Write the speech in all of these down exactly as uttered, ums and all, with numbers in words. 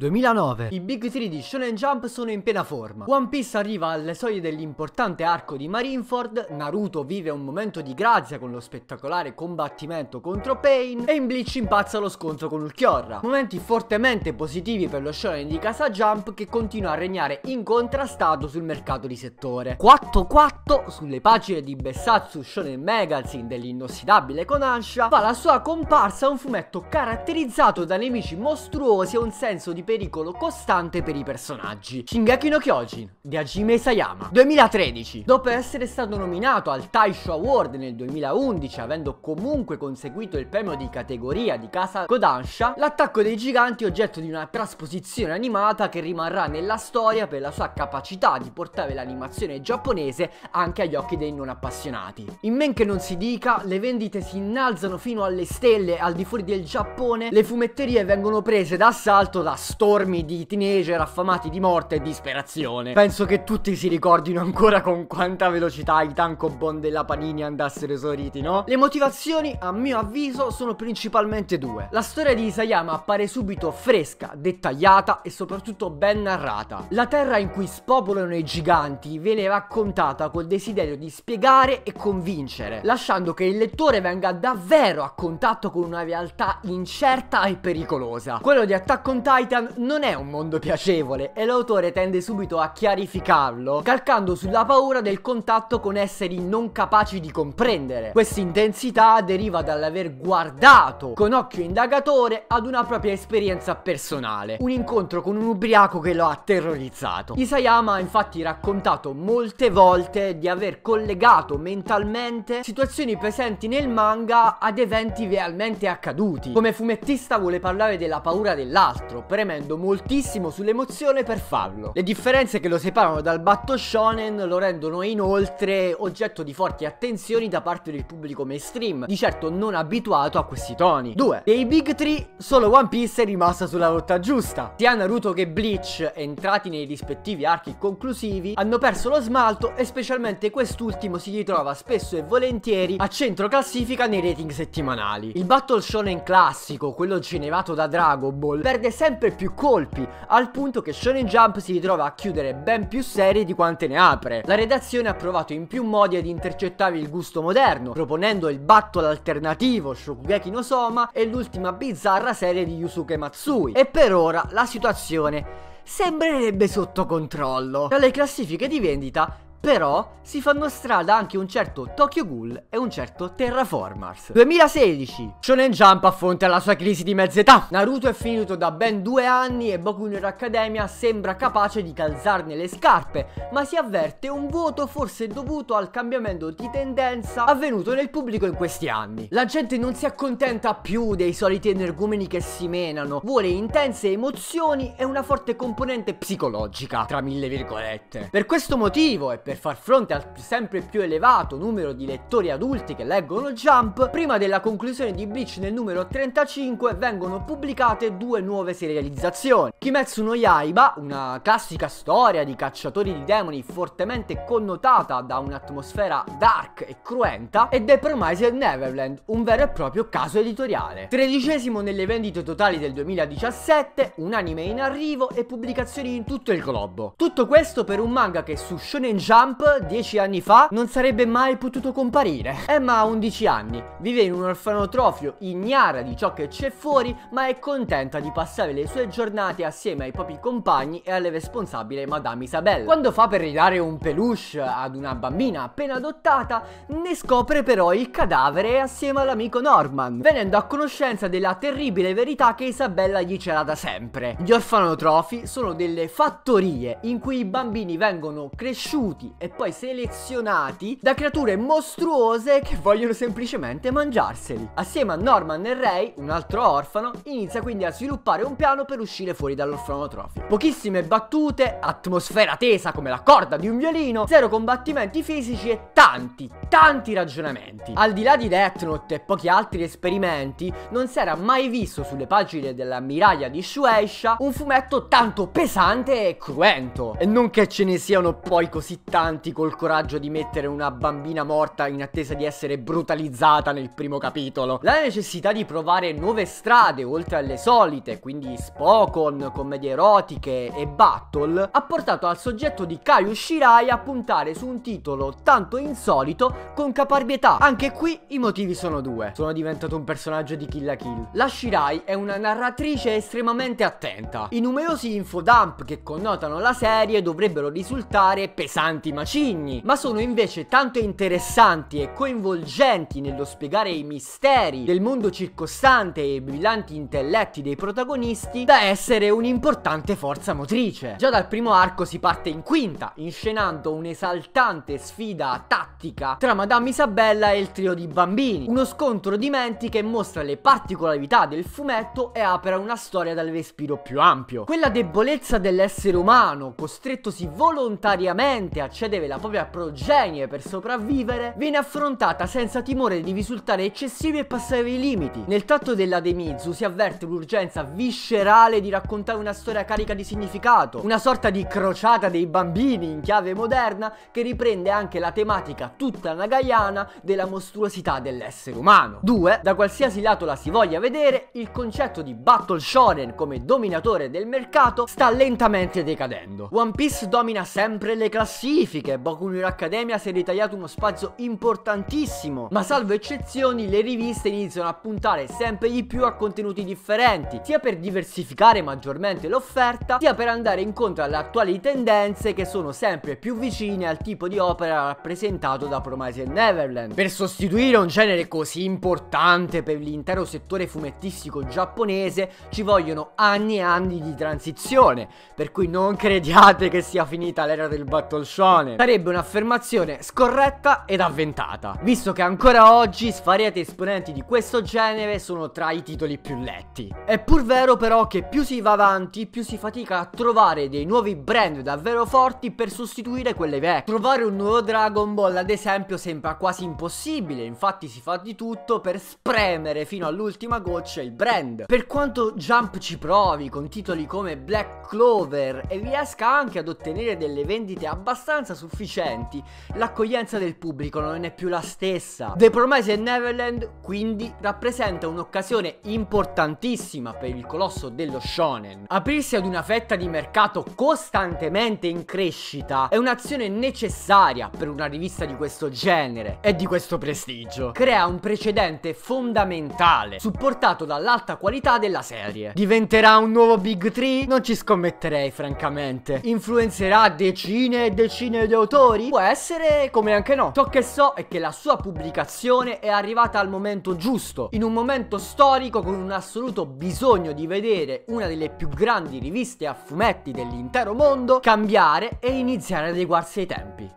duemilanove. I Big Three di Shonen Jump sono in piena forma. One Piece arriva alle soglie dell'importante arco di Marineford, Naruto vive un momento di grazia con lo spettacolare combattimento contro Pain e in Bleach impazza lo scontro con Ulquiorra. Momenti fortemente positivi per lo shonen di casa Jump, che continua a regnare incontrastato sul mercato di settore. quattro quattro sulle pagine di Bessatsu Shonen Magazine dell'inossidabile Kodansha fa la sua comparsa un fumetto caratterizzato da nemici mostruosi e un senso di pericolo costante per i personaggi. Shingeki no Kyojin di Hajime Isayama. duemilatredici. Dopo essere stato nominato al Taisho Award nel duemilaundici, avendo comunque conseguito il premio di categoria di casa Kodansha, L'attacco dei giganti è oggetto di una trasposizione animata che rimarrà nella storia per la sua capacità di portare l'animazione giapponese anche agli occhi dei non appassionati. In men che non si dica, le vendite si innalzano fino alle stelle al di fuori del Giappone, le fumetterie vengono prese d'assalto da stormi di teenager affamati di morte e disperazione. Penso che tutti si ricordino ancora con quanta velocità i tankobon della Panini andassero esauriti, no? Le motivazioni, a mio avviso, sono principalmente due. La storia di Isayama appare subito fresca, dettagliata e soprattutto ben narrata. La terra in cui spopolano i giganti viene raccontata col desiderio di spiegare e convincere, lasciando che il lettore venga davvero a contatto con una realtà incerta e pericolosa. Quello di Attack on Titan non è un mondo piacevole e l'autore tende subito a chiarificarlo, calcando sulla paura del contatto con esseri non capaci di comprendere. Questa intensità deriva dall'aver guardato con occhio indagatore ad una propria esperienza personale, un incontro con un ubriaco che lo ha terrorizzato. Isayama ha infatti raccontato molte volte di aver collegato mentalmente situazioni presenti nel manga ad eventi realmente accaduti. Come fumettista vuole parlare della paura dell'altro, premendo moltissimo sull'emozione per farlo. Le differenze che lo separano dal Batto Shonen lo rendono inoltre oggetto di forti attenzioni da parte del pubblico mainstream, di certo non abituato a questi toni. due. Dei Big Three, solo One Piece è rimasta sulla rotta giusta. Sia Naruto che Bleach, entrati nei rispettivi archi conclusivi, hanno perso lo smalto e specialmente quest'ultimo si ritrova spesso e volentieri a centro classifica nei rating settimanali. Il Battle Shonen classico, quello generato da Dragon Ball, perde sempre più colpi, al punto che Shonen Jump si ritrova a chiudere ben più serie di quante ne apre. La redazione ha provato in più modi ad intercettare il gusto moderno, proponendo il battle alternativo Shokugeki no Soma e l'ultima bizzarra serie di Yusuke Matsui, e per ora la situazione sembrerebbe sotto controllo. Tra le classifiche di vendita però si fanno strada anche un certo Tokyo Ghoul e un certo Terraformars. duemilasedici. Shonen Jump affronta la sua crisi di mezz'età. Naruto è finito da ben due anni e Boku no Hero Academia sembra capace di calzarne le scarpe, ma si avverte un vuoto forse dovuto al cambiamento di tendenza avvenuto nel pubblico in questi anni. La gente non si accontenta più dei soliti energumeni che si menano, vuole intense emozioni e una forte componente psicologica, tra mille virgolette. Per questo motivo e per Per far fronte al sempre più elevato numero di lettori adulti che leggono Jump, prima della conclusione di Bleach nel numero trentacinque vengono pubblicate due nuove serializzazioni. Kimetsu no Yaiba, una classica storia di cacciatori di demoni fortemente connotata da un'atmosfera dark e cruenta, e The Promised Neverland, un vero e proprio caso editoriale. Tredicesimo nelle vendite totali del duemiladiciassette, un anime in arrivo e pubblicazioni in tutto il globo. Tutto questo per un manga che su Shonen Jump dieci anni fa non sarebbe mai potuto comparire. Emma ha undici anni, vive in un orfanotrofio ignara di ciò che c'è fuori, ma è contenta di passare le sue giornate assieme ai propri compagni e alle responsabile Madame Isabella. Quando fa per ridare un peluche ad una bambina appena adottata, ne scopre però il cadavere assieme all'amico Norman, venendo a conoscenza della terribile verità che Isabella gli c'era da sempre. Gli orfanotrofi sono delle fattorie in cui i bambini vengono cresciuti e poi selezionati da creature mostruose che vogliono semplicemente mangiarseli. Assieme a Norman e Ray, un altro orfano, inizia quindi a sviluppare un piano per uscire fuori dall'orfanotrofio. Pochissime battute, atmosfera tesa come la corda di un violino, zero combattimenti fisici e tanti, tanti ragionamenti. Al di là di Death Note e pochi altri esperimenti, non si era mai visto sulle pagine della Miraglia di Shueisha un fumetto tanto pesante e cruento. E non che ce ne siano poi così tanti importanti col coraggio di mettere una bambina morta in attesa di essere brutalizzata nel primo capitolo. La necessità di provare nuove strade oltre alle solite, quindi Spokon, commedie erotiche e battle, ha portato al soggetto di Kaiju Shirai a puntare su un titolo tanto insolito con caparbietà. Anche qui i motivi sono due. Sono diventato un personaggio di Kill la Kill. La Shirai è una narratrice estremamente attenta. I numerosi infodump che connotano la serie dovrebbero risultare pesanti macigni, ma sono invece tanto interessanti e coinvolgenti nello spiegare i misteri del mondo circostante e i brillanti intelletti dei protagonisti da essere un'importante forza motrice. Già dal primo arco si parte in quinta, inscenando un'esaltante sfida tattica tra Madame Isabella e il trio di bambini, uno scontro di menti che mostra le particolarità del fumetto e apre una storia dal respiro più ampio. Quella debolezza dell'essere umano, costrettosi volontariamente a cedere la propria progenie per sopravvivere, viene affrontata senza timore di risultare eccessivi e passare i limiti. Nel tratto della Demizu si avverte l'urgenza viscerale di raccontare una storia carica di significato, una sorta di crociata dei bambini in chiave moderna che riprende anche la tematica tutta nagayana della mostruosità dell'essere umano. Due, da qualsiasi lato la si voglia vedere, il concetto di Battle Shonen come dominatore del mercato sta lentamente decadendo. One Piece domina sempre le classifiche, Boku no Hero Academia si è ritagliato uno spazio importantissimo, ma salvo eccezioni le riviste iniziano a puntare sempre di più a contenuti differenti, sia per diversificare maggiormente l'offerta, sia per andare incontro alle attuali tendenze che sono sempre più vicine al tipo di opera rappresentato da Promised Neverland. Per sostituire un genere così importante per l'intero settore fumettistico giapponese ci vogliono anni e anni di transizione, per cui non crediate che sia finita l'era del Battle Shonen. Sarebbe un'affermazione scorretta ed avventata, visto che ancora oggi svariati esponenti di questo genere sono tra i titoli più letti. È pur vero però che più si va avanti, più si fatica a trovare dei nuovi brand davvero forti per sostituire quelle vecchie. Trovare un nuovo Dragon Ball ad esempio sembra quasi impossibile, infatti si fa di tutto per spremere fino all'ultima goccia il brand. Per quanto Jump ci provi con titoli come Black Clover e riesca anche ad ottenere delle vendite abbastanza sufficienti, l'accoglienza del pubblico non è più la stessa. The Promised Neverland quindi rappresenta un'occasione importantissima per il colosso dello shonen. Aprirsi ad una fetta di mercato costantemente in crescita è un'azione necessaria per una rivista di questo genere e di questo prestigio. Crea un precedente fondamentale, supportato dall'alta qualità della serie. Diventerà un nuovo Big Three? Non ci scommetterei francamente. Influenzerà decine e decine di autori? Può essere, come anche no. Ciò che so è che la sua pubblicazione è arrivata al momento giusto, in un momento storico con un assoluto bisogno di vedere una delle più grandi riviste a fumetti dell'intero mondo cambiare e iniziare ad adeguarsi ai tempi.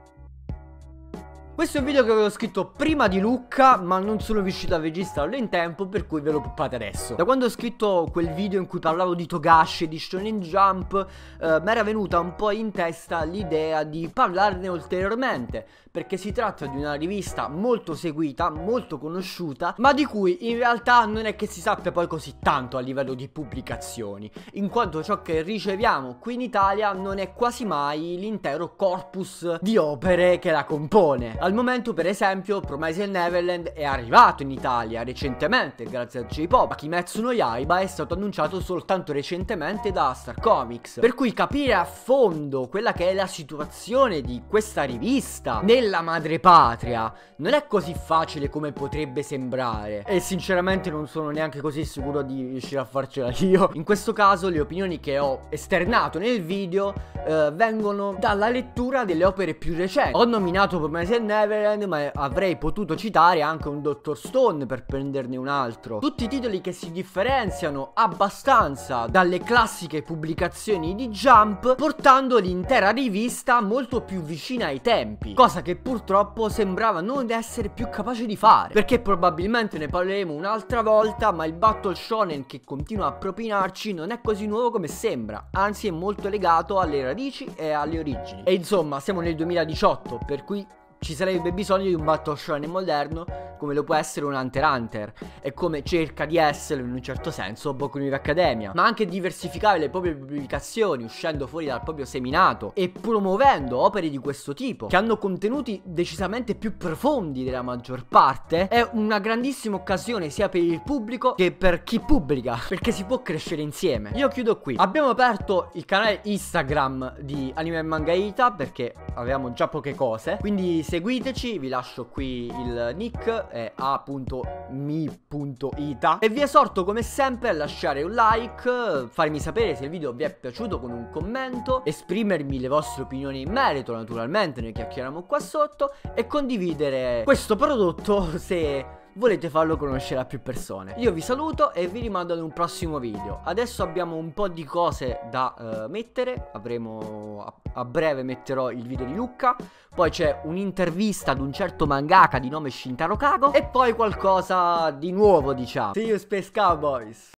Questo è un video che avevo scritto prima di Lucca, ma non sono riuscito a registrarlo in tempo, per cui ve lo poppate adesso. Da quando ho scritto quel video in cui parlavo di Togashi e di Shonen Jump, eh, mi era venuta un po' in testa l'idea di parlarne ulteriormente, perché si tratta di una rivista molto seguita, molto conosciuta, ma di cui in realtà non è che si sappia poi così tanto a livello di pubblicazioni, in quanto ciò che riceviamo qui in Italia non è quasi mai l'intero corpus di opere che la compone. Al momento, per esempio, Promised Neverland è arrivato in Italia recentemente grazie a J-Pop. Kimetsu no Yaiba è stato annunciato soltanto recentemente da Star Comics, per cui capire a fondo quella che è la situazione di questa rivista nella madrepatria non è così facile come potrebbe sembrare, e sinceramente non sono neanche così sicuro di riuscire a farcela io. In questo caso le opinioni che ho esternato nel video eh, vengono dalla lettura delle opere più recenti. Ho nominato Promised Neverland, ma avrei potuto citare anche un Doctor Stone per prenderne un altro. Tutti titoli che si differenziano abbastanza dalle classiche pubblicazioni di Jump, portando l'intera rivista molto più vicina ai tempi, cosa che purtroppo sembrava non essere più capace di fare, perché probabilmente ne parleremo un'altra volta, ma il Battle Shonen che continua a propinarci non è così nuovo come sembra, anzi è molto legato alle radici e alle origini. E insomma siamo nel duemiladiciotto, per cui ci sarebbe bisogno di un Battle Shonen moderno come lo può essere un Hunter x Hunter e come cerca di essere in un certo senso Boku no Hero Academia, ma anche diversificare le proprie pubblicazioni uscendo fuori dal proprio seminato e promuovendo opere di questo tipo che hanno contenuti decisamente più profondi della maggior parte è una grandissima occasione sia per il pubblico che per chi pubblica, perché si può crescere insieme. Io chiudo qui. Abbiamo aperto il canale Instagram di Anime e Manga Ita perché avevamo già poche cose, quindi seguiteci, vi lascio qui il nick, è a punto mi punto ita, e vi esorto come sempre a lasciare un like, farmi sapere se il video vi è piaciuto con un commento, esprimermi le vostre opinioni in merito, naturalmente ne chiacchieriamo qua sotto, e condividere questo prodotto se volete farlo conoscere a più persone. Io vi saluto e vi rimando ad un prossimo video. Adesso abbiamo un po' di cose da uh, mettere. Avremo a, a breve metterò il video di Lucca. Poi c'è un'intervista ad un certo mangaka di nome Shintaro Kago. E poi qualcosa di nuovo, diciamo. See you Space Cowboys.